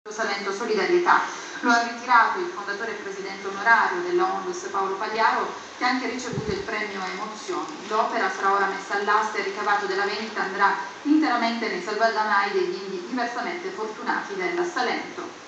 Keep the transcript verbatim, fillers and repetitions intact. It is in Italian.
Salento Solidarietà. Lo ha ritirato il fondatore e presidente onorario della Onlus Paolo Pagliaro, che ha anche ricevuto il premio Emozioni. L'opera sarà ora messa all'asta e il ricavato della vendita andrà interamente nei salvadanaii degli indi diversamente fortunati della Salento.